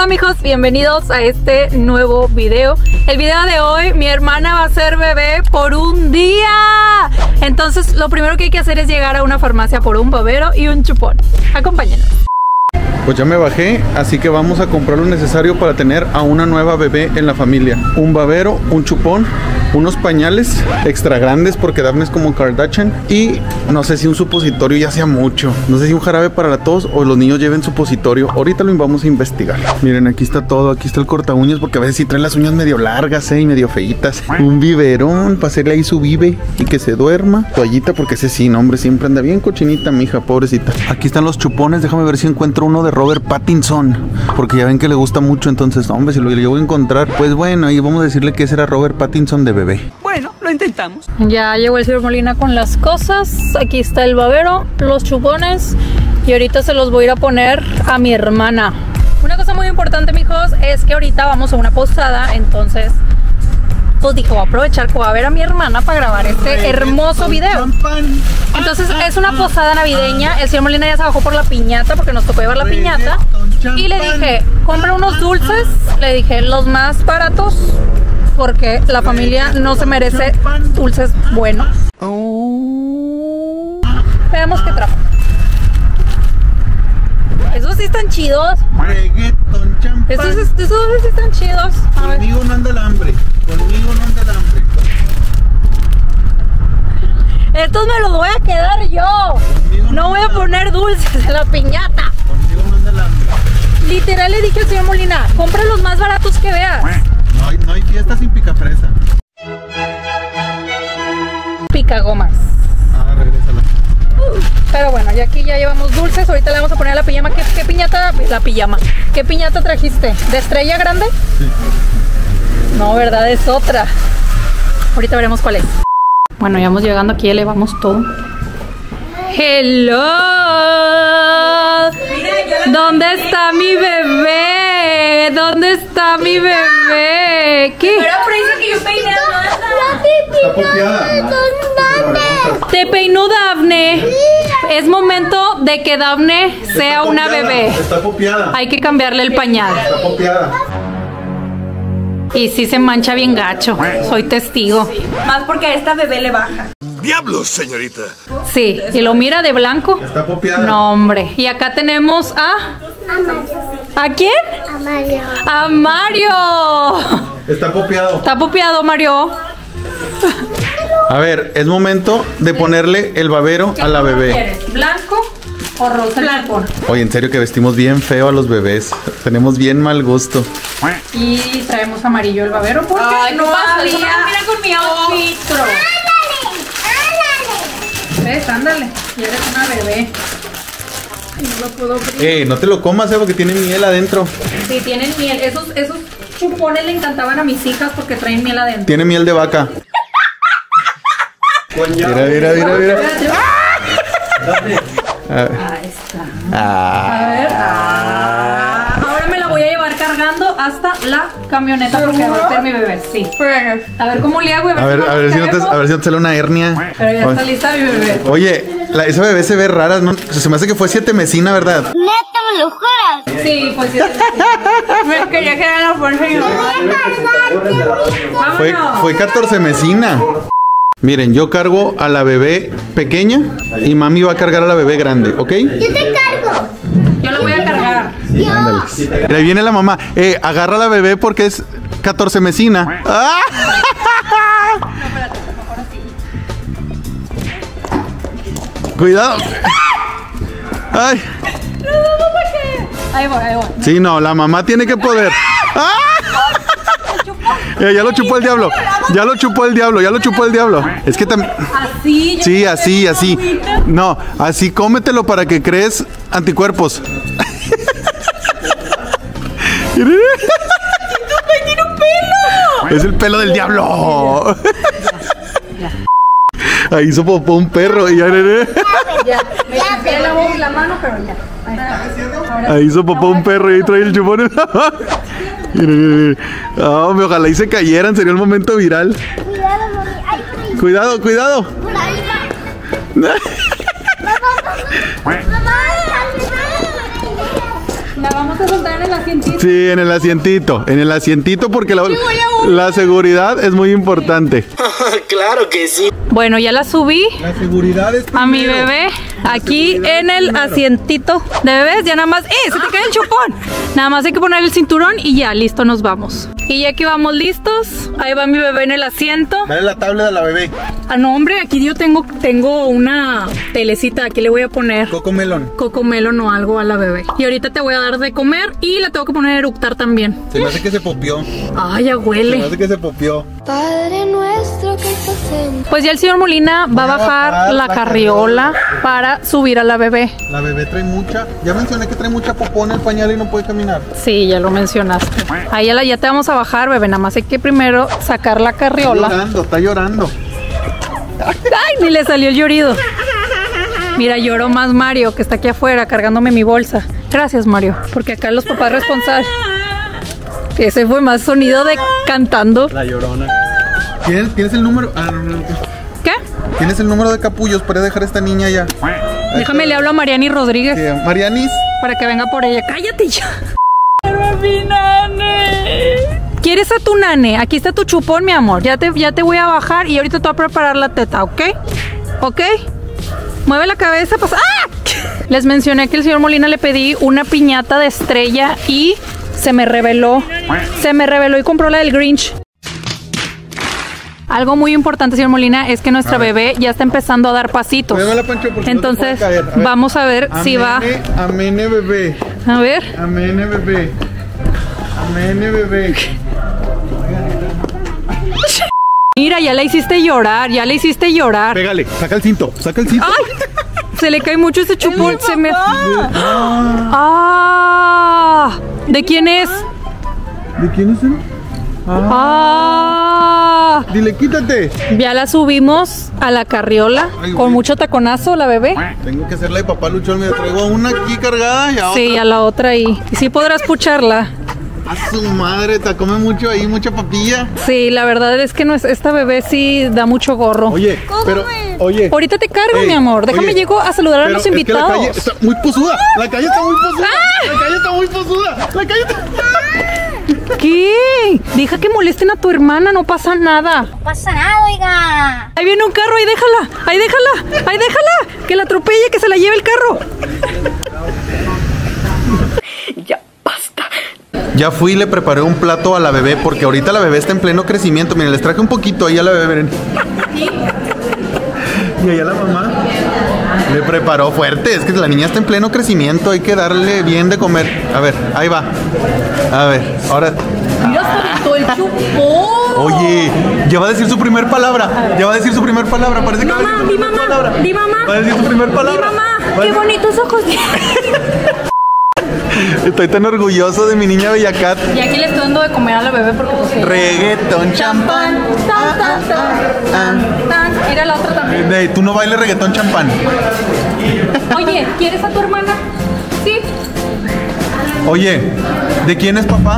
Hola mijos, bienvenidos a este nuevo video. El video de hoy, mi hermana va a ser bebé por un día. Entonces lo primero que hay que hacer es llegar a una farmacia por un babero y un chupón. Acompáñenos. Pues ya me bajé, así que vamos a comprar lo necesario para tener a una nueva bebé en la familia. Un babero, un chupón, unos pañales extra grandes porque Daphne es como Kardashian. Y no sé si un supositorio ya sea mucho. No sé si un jarabe para la tos o los niños lleven supositorio. Ahorita lo vamos a investigar. Miren, aquí está todo. Aquí está el corta uñas porque a veces sí traen las uñas medio largas, y medio feitas. Un biberón para hacerle ahí su bibe y que se duerma. Toallita porque ese sí, no, hombre, siempre anda bien cochinita, mija, pobrecita. Aquí están los chupones. Déjame ver si encuentro uno de Robert Pattinson, porque ya ven que le gusta mucho. Entonces, hombre, si lo llego a encontrar, pues bueno, ahí vamos a decirle que ese era Robert Pattinson de bebé. Bueno, lo intentamos. Ya llegó el señor Molina con las cosas. Aquí está el babero, los chupones, y ahorita se los voy a ir a poner a mi hermana. Una cosa muy importante, mijos, es que ahorita vamos a una posada. Entonces pues dijo, voy a aprovechar que voy a ver a mi hermana para grabar este hermoso video. Entonces es una posada navideña. El señor Molina ya se bajó por la piñata porque nos tocó llevar la piñata. Y le dije, compra unos dulces. Le dije, los más baratos, porque la familia no se merece dulces buenos. Veamos qué trajo. Esos sí están chidos. Reggaeton, champán. Esos sí están chidos. A ver. Conmigo no anda el hambre. Conmigo no anda el hambre. Estos me los voy a quedar yo. No voy a poner dulces en la piñata. Conmigo no anda el hambre. Literal le dije al señor Molina, compra los más baratos que veas. No hay fiesta sin picafresa. Picagomas. Ah, regrésala. Pero bueno, y aquí ya llevamos dulces. Ahorita le vamos a poner a la pijama. ¿Qué piñata? La pijama. ¿Qué piñata trajiste? ¿De estrella grande? Sí. No, ¿verdad? Es otra. Ahorita veremos cuál es. Bueno, ya vamos llegando aquí, ya le vamos todo. ¡Hello! ¿Dónde está mi bebé? ¿Dónde está mi bebé? ¿Qué? Pero dice que yo peiné a Está copiada. Te peinó Daphne. Es momento de que Daphne sea una bebé. Está copiada. Hay que cambiarle el pañal. Está copiada. Y sí se mancha bien gacho. Soy testigo. más porque a esta bebé le baja. ¡Diablos, señorita! Sí, y lo mira de blanco. Está copiada. No, hombre. Y acá tenemos a... ¿A quién? A Mario. ¡A Mario! Está copiado. Está pupeado, Mario. A ver, es momento de ponerle el babero a la bebé. ¿Quieres? ¿Blanco o rosa? Blanco. Oye, en serio que vestimos bien feo a los bebés. Tenemos bien mal gusto. Y traemos amarillo el babero porque Ay, no pasa, había mira con mi outfit. filtro. ¿Ves? Ándale. Y eres una bebé. No lo puedo abrir. No te lo comas, porque tiene miel adentro. Sí, tienen miel. Esos chupones le encantaban a mis hijas porque traen miel adentro. Tiene miel de vaca. Mira. Espérate. Ahí está. A ver. Ahora me la voy a llevar cargando hasta la camioneta porque va a ser mi bebé. Sí. A ver cómo le hago. A ver si no te sale una hernia. Pero ya está lista mi bebé. Oye, esa bebé se ve rara, ¿no? Se me hace que fue 7 mesina, ¿verdad? Neta, me lo juras. Sí, pues sí. Me quería quedar en la fuerza y Fue 14 mesina. Miren, yo cargo a la bebé pequeña y mami va a cargar a la bebé grande, ¿ok? Yo te cargo. Yo lo voy a cargar. Ándale. Mira, ahí viene la mamá. Agarra a la bebé porque es 14 mesina. ¡Ah! Cuidado. Ay. Ahí voy. Sí, no, la mamá tiene que poder. ¡Ah! Ya lo chupó el diablo. Ya lo chupó el diablo. Es que también. Así. Sí, así. No, así cómetelo para que crees anticuerpos. Es el pelo del diablo. Ahí hizo popó un perro y ya. Ya. Me limpié la mano, pero ya. Ahí está. Ahí hizo popó un perro y ahí trae el chupón. Hombre, ojalá y se cayeran, sería el momento viral. Cuidado, mami. Ay, por ahí. Cuidado. Por ahí va. Mamá. La vamos a soltar en el asientito. Sí, en el asientito porque la seguridad es muy importante. Claro que sí. Bueno, ya la subí La seguridad es a mi bebé aquí en el asientito de bebés. Ya nada más, se te cae el chupón. Nada más hay que poner el cinturón y ya, listo, nos vamos. Y ya que vamos listos, ahí va mi bebé en el asiento. Dale la tablet a la bebé. Ah, no, hombre, aquí yo tengo una telecita. Aquí le voy a poner Cocomelon. cocomelon o algo a la bebé. Y ahorita te voy a dar de comer y la tengo que poner a eructar también. Se me hace que se popió. Ay, ya Se me huele. hace que se popió. Padre nuestro que estás en... Pues ya el señor Molina va a bajar la carriola para subir a la bebé. La bebé trae mucha. Ya mencioné que trae mucha popó en el pañal y no puede caminar. Sí, ya lo mencionaste. Ahí ya te vamos a bajar, bebé. Nada más hay que primero sacar la carriola. Está llorando. Ay, ni le salió el llorido. Mira, lloró más Mario, que está aquí afuera cargándome mi bolsa. Gracias, Mario, porque acá los papás responsables. Ese fue más sonido de cantando. La llorona. ¿Tienes el número? Ah, no. ¿Qué? ¿Tienes el número de capullos para dejar a esta niña ya? Déjame, le hablo a Mariani Rodríguez Marianis. para que venga por ella. ¡Cállate ya! ¿Quieres a tu nane? Aquí está tu chupón, mi amor. Ya te voy a bajar y ahorita te voy a preparar la teta, ¿ok? ¿Ok? Mueve la cabeza, pues. ¡Ah! Les mencioné que el señor Molina le pedí una piñata de estrella y se me reveló. Se me reveló y compró la del Grinch. Algo muy importante, señor Molina, es que nuestra bebé ya está empezando a dar pasitos. Muévela, Pancho, porque Entonces, no te puede caer. A ver. vamos a ver si va. Amene, bebé. A ver. Amene, bebé. Amene, bebé. Mira, ya la hiciste llorar, ya la hiciste llorar. Pégale, saca el cinto. ¡Ay! Se le cae mucho ese chupón. Se me. ¡Ah! ¿De quién es? ¿De quién es él? ¡Ah! Dile, quítate. Ya la subimos a la carriola Ay, con güey. mucho taconazo, la bebé. Tengo que hacerla de papá luchón. Me traigo una aquí cargada y a otra. Sí, a la otra ahí. Y sí podrás pucharla. A su madre, te come mucho ahí, mucha papilla. Sí, la verdad es que no es, esta bebé sí da mucho gorro. Oye, pero, oye. Ahorita te cargo, Ey, mi amor. Déjame oye, llego a saludar a pero los es que invitados. la calle está muy posuda. La calle está muy posuda. La calle está muy posuda. La calle está... ¿Qué? Deja que molesten a tu hermana, no pasa nada. No pasa nada, oiga. Ahí viene un carro, ahí déjala, ahí déjala, ahí déjala. Que la atropelle, que se la lleve el carro. Ya fui y le preparé un plato a la bebé porque ahorita la bebé está en pleno crecimiento. Miren, les traje un poquito ahí a la bebé, miren. Y allá la mamá le preparó fuerte. Es que la niña está en pleno crecimiento, hay que darle bien de comer. A ver, ahí va. A ver, ahora... Mira, hasta todo el chupón. Oye, ya va a decir su primer palabra. Ya va a decir su primer palabra. Parece que va a decir Mamá, su di primer mamá, palabra. di mamá. Va a decir su primer Di palabra. mamá, Va a qué decir- bonitos ojos. Estoy tan orgulloso de mi niña Bellacat. Y aquí le estoy dando de comer a la bebé porque pues sí. Reggaetón, champán. Tan, tan, tan, tan. Mira la otra también. Tú no bailes reggaetón, champán. Oye, ¿quieres a tu hermana? Sí. Oye, ¿de quién es papá?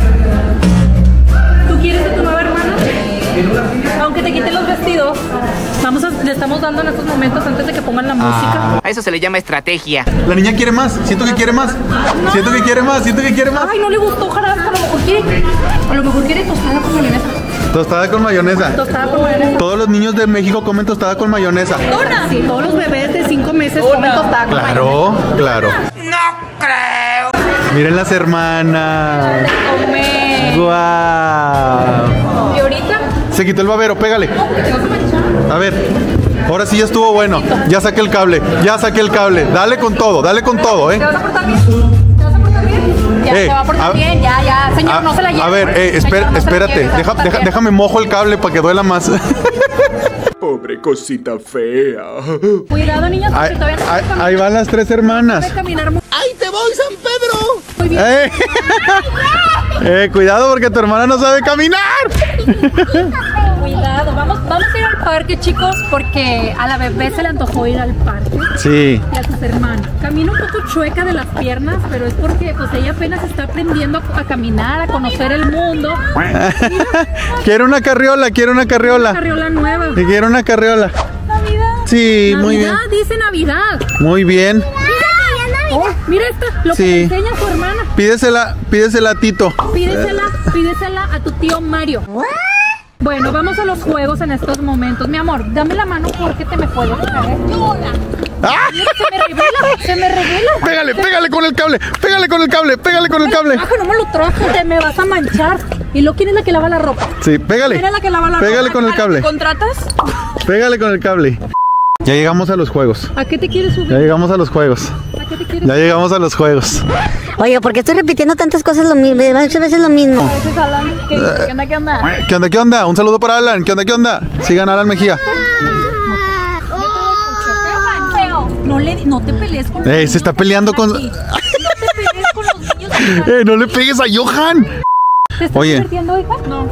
¿Tú quieres a tu nueva hermana? Aunque te quite los vestidos. Le estamos dando en estos momentos antes de que pongan la música. A eso se le llama estrategia. La niña quiere más. Siento que quiere más. Siento que quiere más. Siento que quiere más. Ay, no le gustó jarasca. A lo mejor quiere tostada con mayonesa. Tostada con mayonesa. Tostada con mayonesa. Todos los niños de México comen tostada con mayonesa. Dona. Sí, todos los bebés de 5 meses comen tostada con mayonesa. Claro, claro. No creo. Miren las hermanas. Come. Guau. Y ahorita, Se quitó el babero, pégale. te vas a manchar. A ver, ahora sí ya estuvo bueno. Ya saqué el cable, ya saqué el cable. Dale con todo, ¿Te vas a portar bien? ¿Te vas a portar bien? Ya, se va a portar bien, ya. Señor, no se la lleve. A ver, Señor, no se la espérate. lleve, se va a portar bien. Déjame mojo el cable para que duela más. Pobre cosita fea. Cuidado, niños, porque todavía no sabe Ahí van las tres hermanas. caminar muy ¡Ahí te voy, San Pedro! bien. Cuidado porque tu hermana no sabe caminar. Cuidado, vamos a ir al parque, chicos, porque a la bebé se le antojó ir al parque. Sí. Y a sus hermanos. Camina un poco chueca de las piernas, pero es porque pues ella apenas está aprendiendo a caminar, a conocer el mundo. Quiero una carriola, Carriola nueva. Quiero una carriola. Navidad. Sí, muy bien. Navidad, dice Navidad. Muy bien. Oh, mira esta, lo que Sí. le enseña a su hermana. Pídesela a Tito. Pídesela a tu tío Mario. Bueno, vamos a los juegos en estos momentos. Mi amor, dame la mano porque te me puedo caer. ¡Ah! Se me revela. Pégale con el cable. Pégale con el cable. No me lo trajo. Te me vas a manchar. ¿Y lo quién es la que lava la ropa? Sí, pégale. ¿Quién es la que lava la ropa? Pégale con el cable. ¿Contratas? Pégale con el cable. Ya llegamos a los juegos. ¿A qué te quieres subir? Ya llegamos a los juegos. ¿A qué te quieres Ya llegamos a los juegos. Oye, ¿por qué estoy repitiendo tantas cosas muchas veces lo mismo? subir? Alan, ¿qué onda? ¿Qué onda? Un saludo para Alan. ¿Qué onda? Sigan a Alan Mejía. No te pelees con los niños. Se está peleando con... No te pelees con los niños. no le pegues a Johan. ¿Te estás Oye. divirtiendo, hija? No.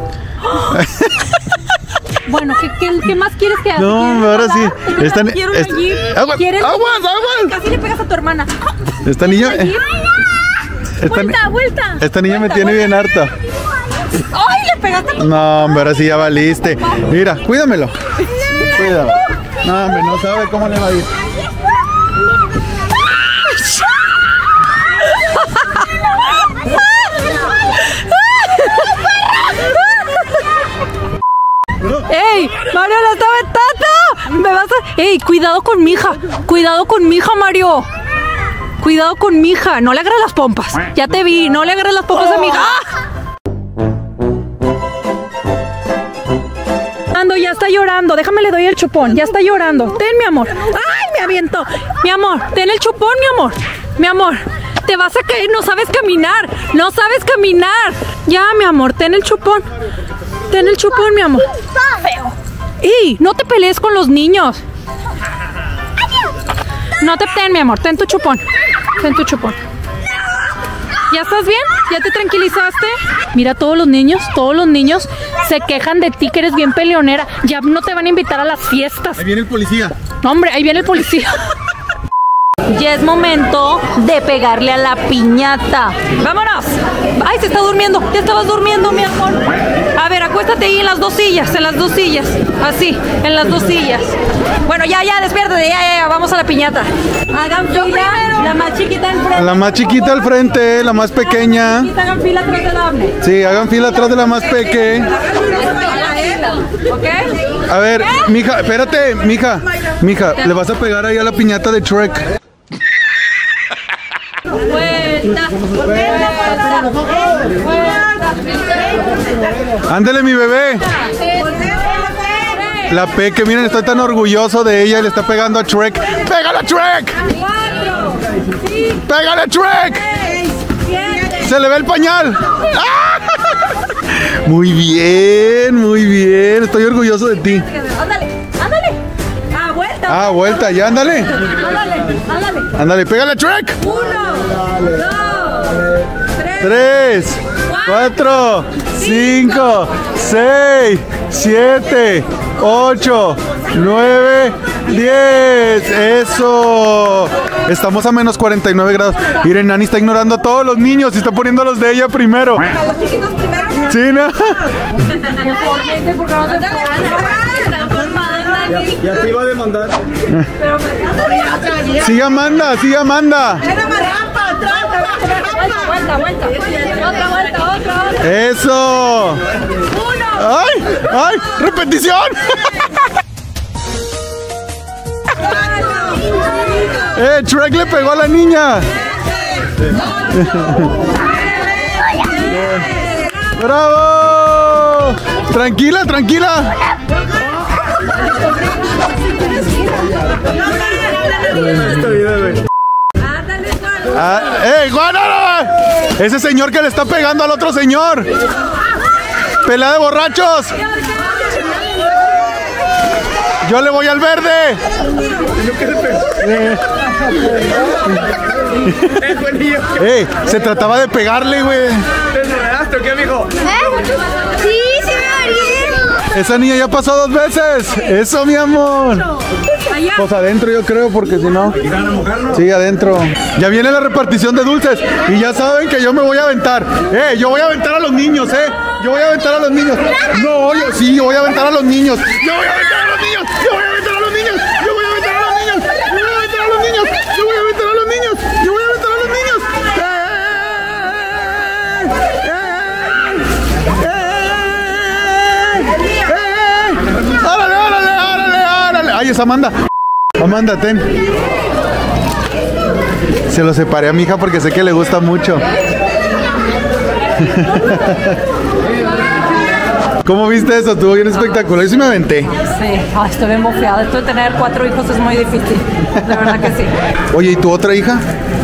Bueno, ¿qué más quieres que haga? No, ahora sí. Quiero una Jeep. Aguas. Casi le pegas a tu hermana. Esta niña... Vuelta. Esta niña me tiene bien harta. ¡Ay, le pegaste a tu... No, hombre, ahora sí ya valiste. Mira, cuídamelo. Cuídalo. No, hombre, no sabe cómo le va a ir. ¡Ey! ¡Mario la está aventando! ¡Me vas a...! ¡Ey! Cuidado con mi hija, Mario. Cuidado con mi hija. No le agarres las pompas. Ya te vi. No le agarres las pompas a mi hija. ¡Ah! Ya está llorando. Déjame le doy el chupón. Ya está llorando. Ten, mi amor. ¡Ay, me aviento! Mi amor, ten el chupón, mi amor. Mi amor, te vas a caer. No sabes caminar. Ya, mi amor, ten el chupón. Ten el chupón, mi amor. ¡Ey! No te pelees con los niños. Ten, mi amor. Ten tu chupón. ¿Ya estás bien? ¿Ya te tranquilizaste? Mira, todos los niños se quejan de ti que eres bien peleonera. Ya no te van a invitar a las fiestas. Ahí viene el policía. No, hombre, ahí viene el policía. Ya es momento de pegarle a la piñata. ¡Vámonos! ¡Ay, se está durmiendo! Ya estabas durmiendo, mi amor. A ver, acuéstate ahí en las dos sillas. Así, en las dos sillas. Bueno, ya, despiértate. Ya. Vamos a la piñata. Hagan fila. La más chiquita enfrente. La más chiquita al frente, la más pequeña. Hagan fila atrás de Dafne. Sí, hagan fila atrás de la más peque. ¿Ok? A ver, mija, espérate, mija, le vas a pegar ahí a la piñata de Shrek. Vuelta. Ándale, mi bebé. La peque, miren, estoy tan orgulloso de ella y le está pegando a Shrek. ¡Pégale a Shrek! ¡Pégale a Shrek! ¡Se le ve el pañal! ¡Ah! Muy bien. Estoy orgulloso de ti. Ándale. Vuelta, ya, ándale. Ándale, pégale a Shrek. 1, 2, 3, 4, 5, 6, 7, 8, 9, 10. ¡Eso! Estamos a menos 49 grados. Miren, Nani está ignorando a todos los niños y está poniendo a los de ella primero. Sí, ¿no? Ya te iba a demandar. Sigue Amanda. Vuelta. ¡Eso! ¡Ay! ¡Repetición! Shrek le pegó a la niña. ¡Bravo! Tranquila. Juan! Ese señor que le está pegando al otro señor. Pelea de borrachos. Yo le voy al verde. Se trataba de pegarle, güey. ¿Te enredaste o qué, mijo? Sí, me mareé. Esa niña ya pasó 2 veces. Eso, mi amor. Pues adentro, yo creo, porque si no. Sí, adentro. Ya viene la repartición de dulces. Y ya saben que yo me voy a aventar. Yo voy a aventar a los niños, Yo voy a aventar a los niños. No, yo voy a aventar a los niños. Yo voy a aventar a los niños. Yo voy a aventar a los niños. Yo voy a aventar a los niños. Yo voy a aventar a los niños. Yo voy a aventar a los niños. Yo voy a aventar a los niños. Ay, es Amanda. Amanda, ten. Se lo separé a mi hija porque sé que le gusta mucho. ¿Cómo viste eso? Estuvo bien espectacular. Yo sí me aventé. Sí, ay, estoy bien bofeada. Esto de tener 4 hijos es muy difícil. De verdad que sí. Oye, ¿y tu otra hija?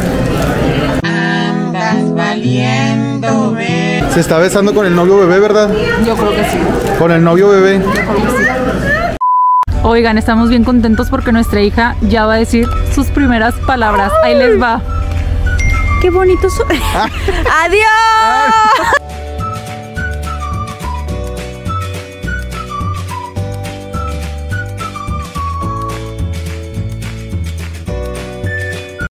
Se está besando con el novio bebé, ¿verdad? Yo creo que sí. Con el novio bebé. Oigan, estamos bien contentos porque nuestra hija ya va a decir sus primeras palabras. Ahí les va. Qué bonito soy. ¡Adiós!